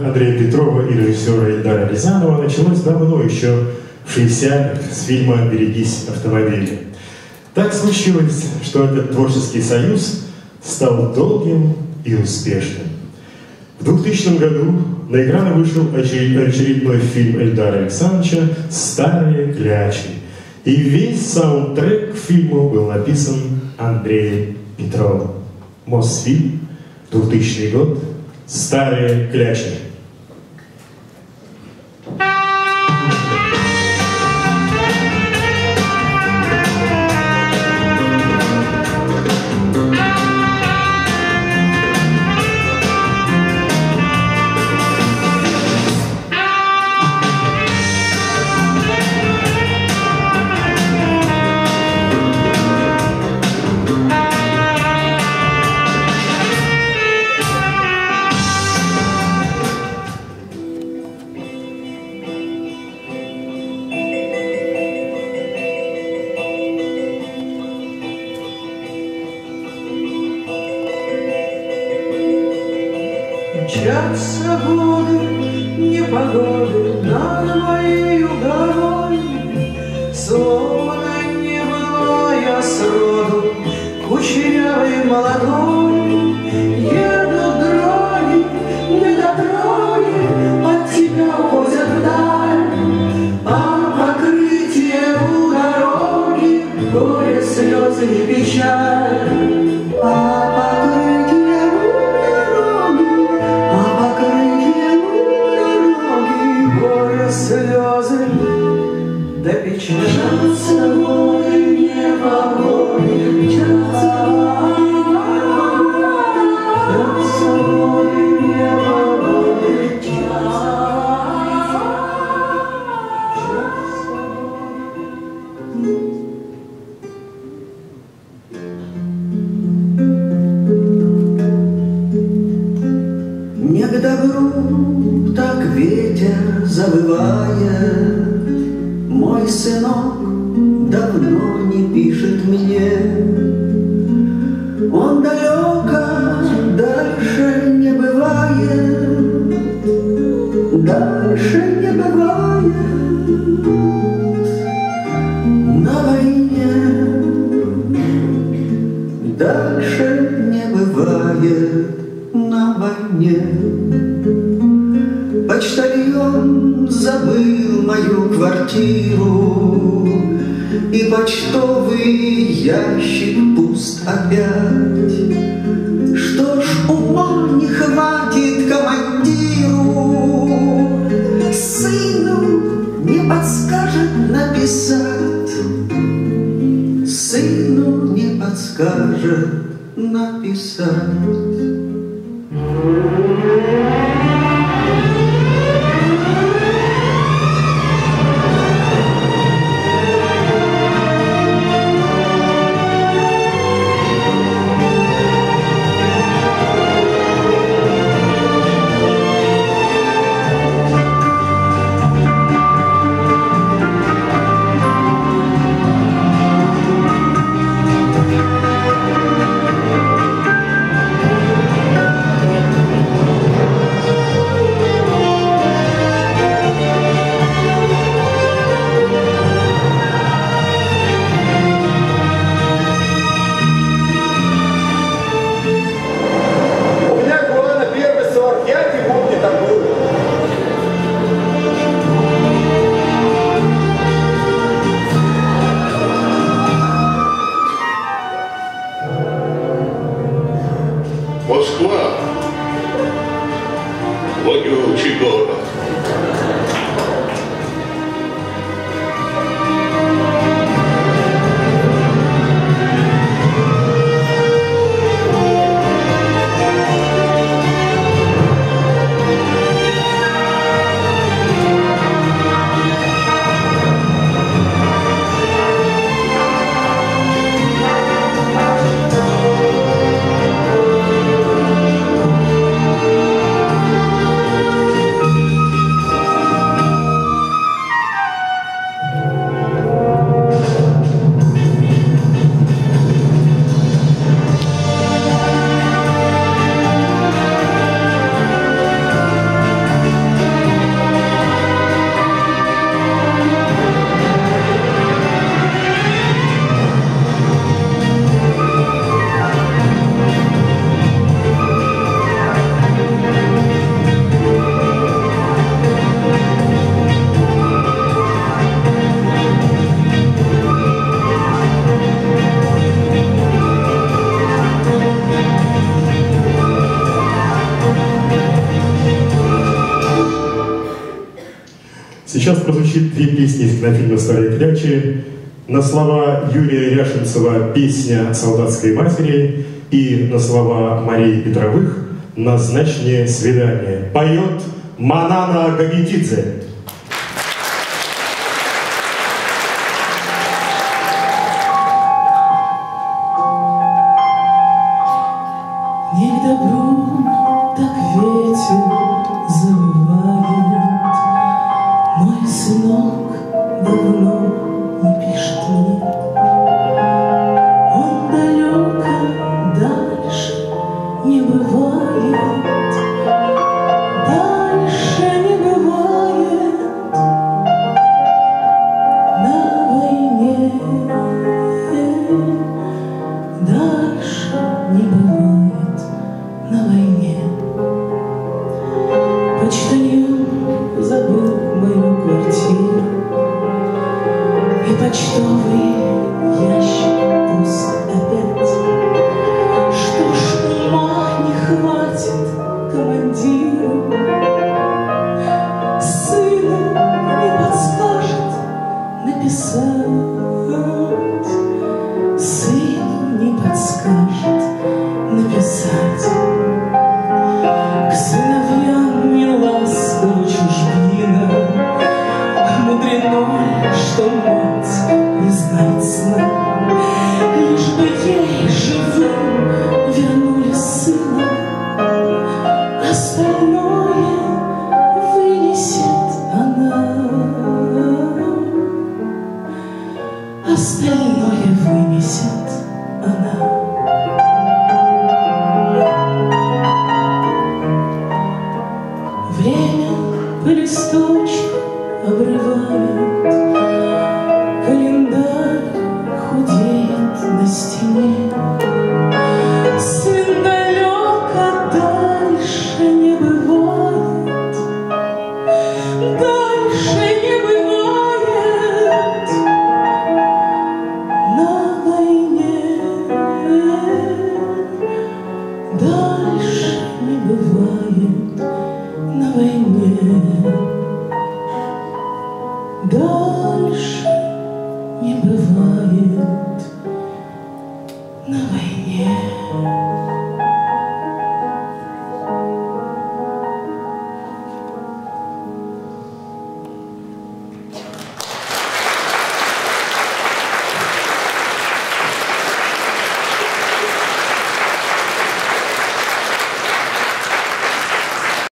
Андрея Петрова и режиссера Эльдара Рязанова началось давно, еще в 60-х, с фильма «Берегись автомобиля». Так случилось, что этот творческий союз стал долгим и успешным. В 2000 году на экраны вышел очередной фильм Эльдара Александровича «Старые клячи». И весь саундтрек к фильму был написан Андреем Петровым. Мосфильм, 2000 год, «Старые клячи». Мчатся годы, непогоды над моей головой, словно не была я сроду кучерявой молодой. Едут дороги, недотроги, от тебя уходят вдаль, а покрытие у дороги горе, слезы и печаль. Слезы да печаль. Мчатся годы, непогоды, мчатся годы, непогоды, не к добру так ветер завывает, мой сынок давно не пишет мне. Он далеко, дальше не бывает, дальше не бывает. На войне дальше не бывает, на войне. Почтальон забыл мою квартиру, и почтовый ящик пуст опять. Что ж, ума не хватит командиру, сыну не подскажет написать, сыну не подскажет написать. Москва, вонючий город. Сейчас прозвучит две песни из кинофильма «Старые клячи». На слова Юрия Ряшенцева песня «Солдатской матери» и на слова Марии Петровых «Назначение свидания». Поет Манана Гагитидзе. Не к добру так ветер завывает, мой сынок давно не пишет мне. Он далеко, дальше не бывает, дальше не бывает на войне, дальше не бывает на войне. Почтальон забыл мою квартиру, и почтовый ящик пуст опять. Что ж, ума не хватит командиру, сыну не подскажет написать, сыну не подскажет написать. К сыновьям не ласкова чужбина, мудрено, что мать не знает сна. Лишь бы ей живым вернули сына, остальное вынесет она, остальное вынесет она. Время по листочку обрывает, календарь худеет на стене. Сын далеко, дальше не бывает, дальше не бывает на войне, дальше не бывает на войне, дальше не бывает.